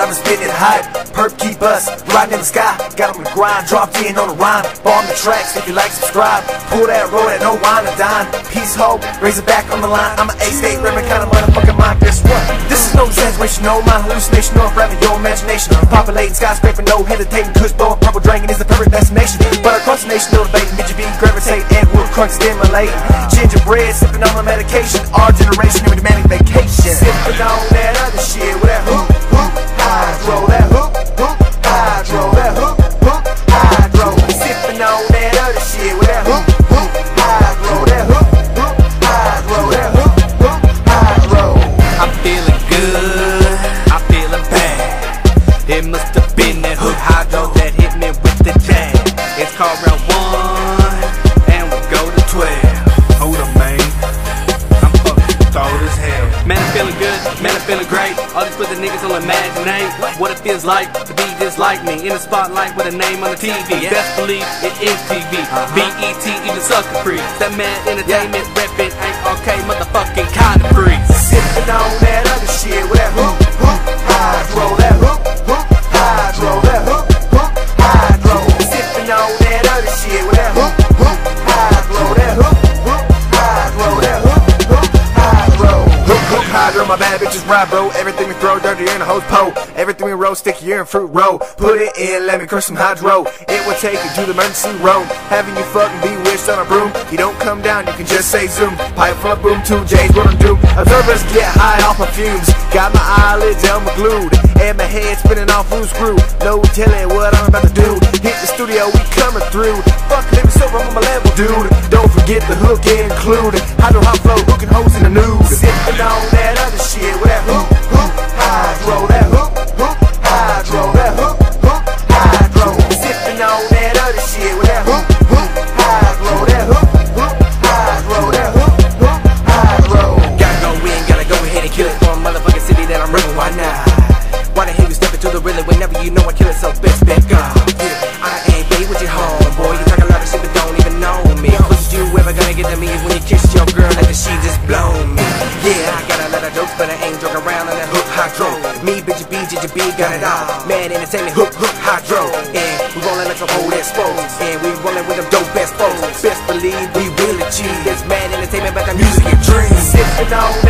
time to spin it hype. Perp keep us riding in the sky. Got on the grind, dropped in on the rhyme. Bomb the tracks if you like, subscribe. Pull that road at no wine or dine. Peace, hope, raise it back on the line. I'm an A-state rapping kind of motherfucking mind. Guess what? This is no exaggeration, no my hallucination, no rapping your imagination. Populating skyscraper, no hesitating. Kush blowing, purple dragon is the perfect destination. But across the nation, no debating. BGB gravitate and wood crunch stimulating. Gingerbread, sipping on my medication. Our generation, we're demanding vacation. Sipping on that other shit with that hoop, hoop, hydro. That hoop, hoop, hydro. That hoop, hoop, hydro. Sipping on that other shit with that hoop, hoop, hydro. That hoop, hoop, hydro. That hoop, hoop, hydro. I'm feeling good, I'm feeling bad. It must have been that hook hydro that hit me with the jab. It's called round 1, and we go to 12. Hold up, man, I'm fucking cold as hell. Man, I'm feeling good, man, I'm feeling great. All these pussy niggas will imaginate what it feels like to be just like me. In the spotlight with a name on the TV. Best believe it is TV. BET, even sucker free. That man entertainment reppin' ain't okay, motherfucking kind of free. Sipping on that other shit with that hoop, hoop, hydro. That hoop, hoop, hydro. That hoop, hoop, hydro. Sipping on that other shit with that hoop, hoop, hydro. That hoop, hoop, hydro. That hoop, hoop, hydro. Hoop, hoop, hydro. My bad bitches ride, bro. Everything we throw dirty in a hose pole. Everything we roll stickier in fruit roll. Put it in, let me crush some hydro. It will take you to the emergency room. Having you fucking bewitched on a broom. You don't come down, you can just say zoom. Pipe full of boom, 2 J's, what I'm do. Observers get high off of fumes. Got my eyelids elma glued. And my head spinning off loose screw. No telling what I'm about to do. Hit the studio, we coming through. Fuck living sober on my level, dude. Don't forget the hook include. Hydro hot flow, hooking hoes in the nude. Sipping on that other shit with that hoop, hoop, hydro. That hoop, hoop, hydro. That hoop, hoop, hydro. Sipping on that other shit with that hoop, hoop, hydro. That hoop, hoop, hydro. That hoop, hoop, hydro. Gotta go in, gotta go ahead and kill it for a motherfucking city that I'm running. Why not? Why the hell you step into the really whenever you know I kill it so best back up? Yeah, I ain't be with your homeboy. You talk a lot of shit but don't even know me. Closest you ever gonna get to me is when you kiss your girl like she just blow me. Yeah, I got a lot of jokes but I ain't joking around on that hook hydro. Me, bitch, B, got it all. Man, entertainment, hook, hook, hydro. And we rollin' like some old exposed. And we rollin' with them dope ass folks. Best believe we will achieve this man entertainment, but the music and dreams. Sipping on